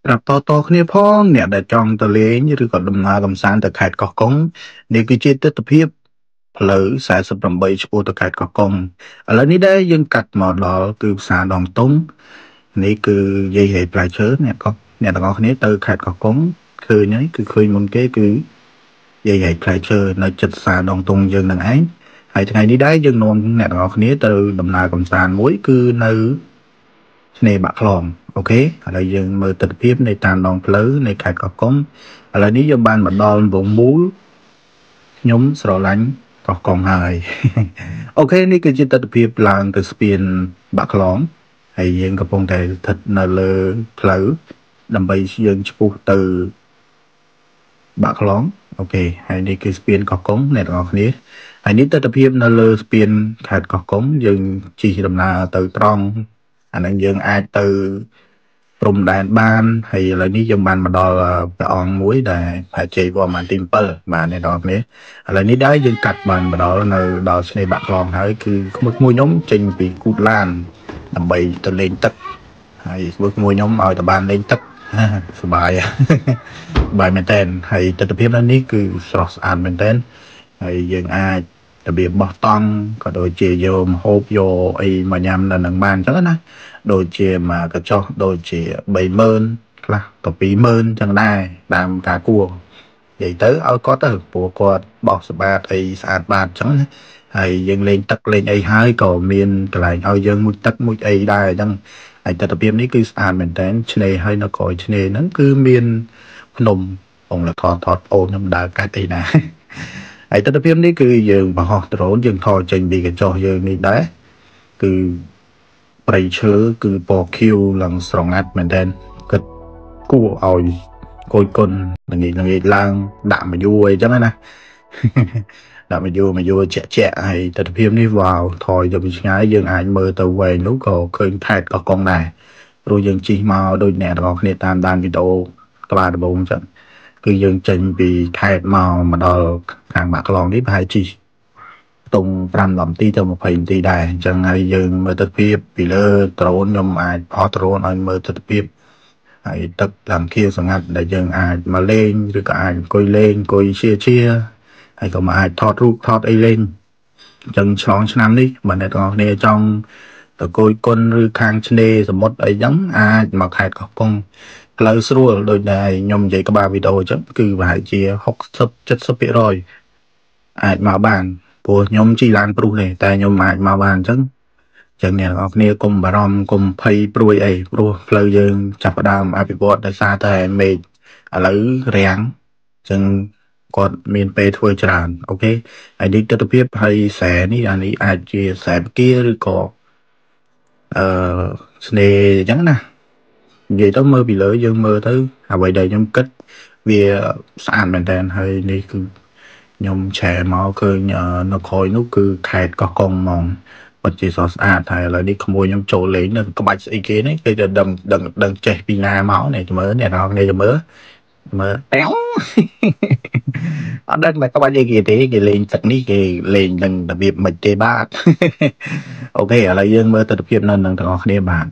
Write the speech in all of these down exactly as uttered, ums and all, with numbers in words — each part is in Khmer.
ប្រាប់តតគ្នាផងអ្នកដែលចង់ទៅលេងឬក៏ដំណើរកម្សាន្តទៅខេត្តកោះកុងនេះគឺជាទិដ្ឋភាពផ្លូវសែសិបប្រាំបីឆ្ពោះទៅខេត្តកោះកុងឥឡូវនេះដែរយើងកាត់មកដល់គឺផ្សារដងទុំនេះគឺយាយហេតុផ្លែឈើអ្នកក៏អ្នកទាំងអស់គ្នាទៅខេត្តកោះកុងឃើញហើយគឺឃើញមុនគេគឺយាយហេតុផ្លែឈើនៅចិត្តផ្សារដងទុំយើងនឹងឯងហើយថ្ងៃនេះដែរយើងនាំអ្នកទាំងអស់គ្នាទៅដំណើរកម្សាន្តមួយគឺនៅឆ្នេរបាក់ខ្លងអូខេឥឡូវយើងមើលទិដ្ឋភាពនៃតាមដងផ្លូវនៃខេត្តកោះកុងឥឡូវនេះយើងបានមកដល់វងមូលខ្ញុំស្រឡាញ់កោះកុងហើយអូខេនេះគឺជាទិដ្ឋភាពឡើងទៅស្ពានបាក់ខ្លងហើយយើងកំពុងតែស្ថិតនៅលើផ្លូវដើម្បីយើងឆ្ពោះទៅបាក់ខ្លងអូខេហើយនេះគឺស្ពានកោះកុងអ្នកទាំងអស់គ្នាហើយនេះទិដ្ឋភាពនៅលើស្ពានខេត្តកោះកុងយើងជិះដំណើរទៅត្រង់អានឹងយើងអាចទៅព្រំដែនបានហើយឥឡូវនេះយើងបានមកដល់ព្រះអង្គមួយដែលផែជ័យវរ្ម័នទី7បាទអ្នកនរគ្នាឥឡូវនេះដែរយើងកាត់បានមកដល់នៅដល់ឆ្នេរបាក់ខ្លងហើយគឺក្មួយមួយខ្ញុំចេញពីគូតឡានដើម្បីទៅលេងទឹកហើយក្មួយមួយខ្ញុំឲ្យទៅបានលេងទឹកសប្បាយសប្បាយមែនតើហើយទិដ្ឋភាពនៅនេះគឺស្រស់ស្អាតមែនតើហើយយើងអាចរបៀបបោះតង់ក៏ដូចជាយកម្ហូបយកអីមកញ៉ាំនៅនឹងបានអញ្ចឹងណាដូចជាមកកញ្ចុះដូចជាបីម៉ឺនខ្លះក៏ពីរម៉ឺនអញ្ចឹងដែរតាមការគួរនិយាយទៅឲ្យគាត់ទៅព្រោះគាត់បោះសបាតអីស្អាតបាតអញ្ចឹងណាហើយយើងលេងទឹកលេងអីហើយក៏មានកន្លែងឲ្យយើងមុជទឹកមុជអីដែរអញ្ចឹងហើយទិដ្ឋភាពនេះគឺស្អាតមែនតើឆ្នេរហើយនៅក្រោយឆ្នេរហ្នឹងគឺមានភ្នំអង្គលថតថតអូនខ្ញុំដើរកាច់អីណាហើយទិដ្ឋភាពនេះគឺយើងបង្ហោះដ្រូនយើងថតចេញពីកញ្ចក់យើងនេះដែរគឺព្រៃឈើគឺពណ៌ខៀវឡើងស្រងាត់មែនតើគិតគួរឲ្យគយគុណល្ងាចល្ងាចឡើងដាក់មកយូរអីចឹងណាដាក់មកយូរមកយូរជាក់ជាក់ហើយទិដ្ឋភាពនេះវ៉ាវថយទៅពីឆ្ងាយយើងអាចមើលទៅវែងនោះក៏ឃើញខេត្តកោះកុងដែរព្រោះយើងជិះមកដូចអ្នកទាំងអស់គ្នាតាមដានវីដេអូក្បាលដំបូងចឹងគឺយើងចេញពីខេត្តមកមកដល់ខាងបាក់ខ្លងនេះប្រហែលជិះតុងប្រាំនាទីទៅម្ភៃនាទីដែរអញ្ចឹងហើយយើងមើលទិដ្ឋភាពពីលើដ្រូនខ្ញុំអាចអស់ដ្រូនឲ្យមើលទិដ្ឋភាពហើយទឹកឡើងខៀវស្ងាត់ដែលយើងអាចមកលេងឬក៏អាចអង្គុយលេងអង្គុយជាជាហើយក៏មកអាចថតរូបថតអីលេងអញ្ចឹងឆ្លងឆ្នាំនេះបើអ្នកទាំងអស់គ្នាចង់ទៅគយគុណឬខាងឆ្នេរសមុទ្រអីចឹងអាចមកខេត្តកោះកុងផ្លូវស្រួលដូចដែលខ្ញុំនិយាយក្បាលវីដេអូអញ្ចឹងគឺប្រហែលជាហុកសិប เจ็ดสิบ% អាចមកបានព្រោះខ្ញុំជិះឡានព្រុសទេតែខ្ញុំអាចមកបានអញ្ចឹងចឹងអ្នកនរគ្នាកុំបារម្ភកុំភ័យព្រួយអីព្រោះផ្លូវយើងចាប់ផ្ដើមអភិវឌ្ឍដោយសារតែមេឃឥឡូវរាំងអញ្ចឹងគាត់មានពេលធ្វើច្រើនអូខេហើយនេះទិដ្ឋភាពហើយខ្សែនេះអានេះអាចជាខ្សែគៀឬក៏អឺស្នេហ៍អញ្ចឹងណានិយាយទៅមើលពីលើយើងមើលទៅអ្វីដែលខ្ញុំគិតវាស្អាតមែនតើហើយនេះគឺខ្ញុំឆែមកឃើញនៅក្រោយនោះគឺខេត្តកោះកុងហ្មងពិតជាស្រស់ស្អាតហើយឥឡូវនេះក្មួយខ្ញុំចូលលេងនៅក្បាច់ស្អីគេនេះគេទៅដឹងដឹងដឹងចេះពីណាមកនេះមើលអ្នកនរគ្នាមើលមើលប៉ែវអត់ដឹងតែក្បាច់អីគេទេគេលេងទឹកនេះគេលេងនឹងរបៀបមិនទេបាទអូខេឥឡូវយើងមើលទិដ្ឋភាពនៅនឹងទាំងអស់គ្នាបាទ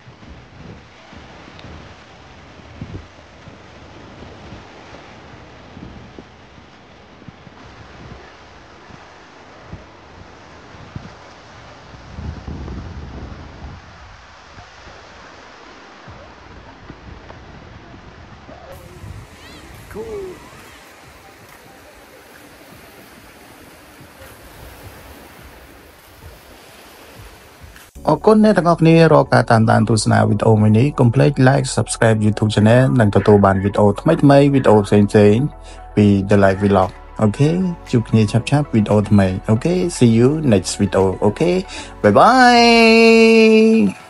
អរគុណអ្នកទាំងអស់គ្នារកការតាមដានទស្សនាវីដេអូមួយនេះកុំភ្លេច like subscribe YouTube channel និងទទួលបានវីដេអូថ្មីៗវីដេអូផ្សេងៗពី The Life Vlog អូខេជួបគ្នាឆាប់ៗវីដេអូថ្មីអូខេ see you next video អូខេ bye bye